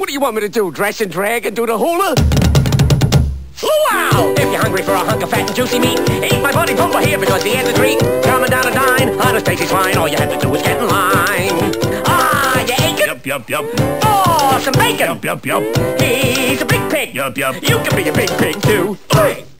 What do you want me to do, dress and drag and do the hula? Wow! If you're hungry for a hunk of fat and juicy meat, eat my buddy Pumper here because he has a treat. Coming down a dine, on a Stacy's fine, all you have to do is get in line. Ah, you aching? Yup, yup, yup. Oh, some bacon! Yup, yup, yup. He's a big pig! Yup, yup. You can be a big pig too! Bang!